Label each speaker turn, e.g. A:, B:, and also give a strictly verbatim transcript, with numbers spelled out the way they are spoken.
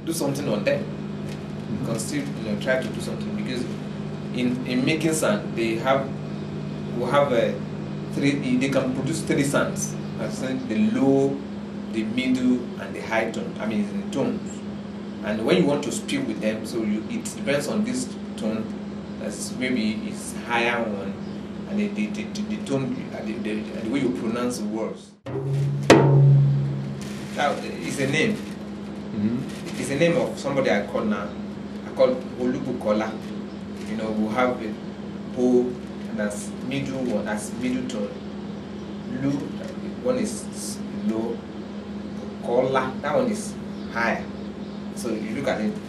A: do something on them. You can still, you know, try to do something, because in in making sound they have we have a three. They can produce three sounds. I said the low, the middle, and the high tone. I mean, in tones. And when you want to speak with them, so you it depends on this tone. That's maybe it's higher one, and the the, the, the, the tone, the, the, the way you pronounce the words. That is a name. Mm-hmm. It's a name of somebody I call now. I call Olubukola. You know, we have a O, and that's middle one, that's middle tone. Lu, one is low. Kola, that one is higher. So you look at it.